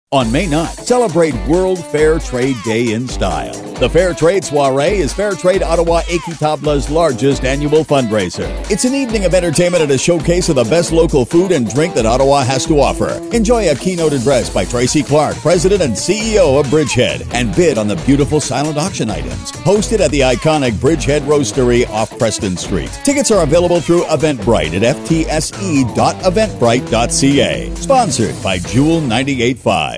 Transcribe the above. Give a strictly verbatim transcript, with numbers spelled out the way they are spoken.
On May ninth, celebrate World Fair Trade Day in style. The Fair Trade Soirée is Fair Trade Ottawa Équitable's largest annual fundraiser. It's an evening of entertainment and a showcase of the best local food and drink that Ottawa has to offer. Enjoy a keynote address by Tracy Clark, President and C E O of Bridgehead, and bid on the beautiful silent auction items. Hosted at the iconic Bridgehead Roastery off Preston Street. Tickets are available through Eventbrite at f t s e dot eventbrite dot c a. Sponsored by Jewel ninety-eight point five.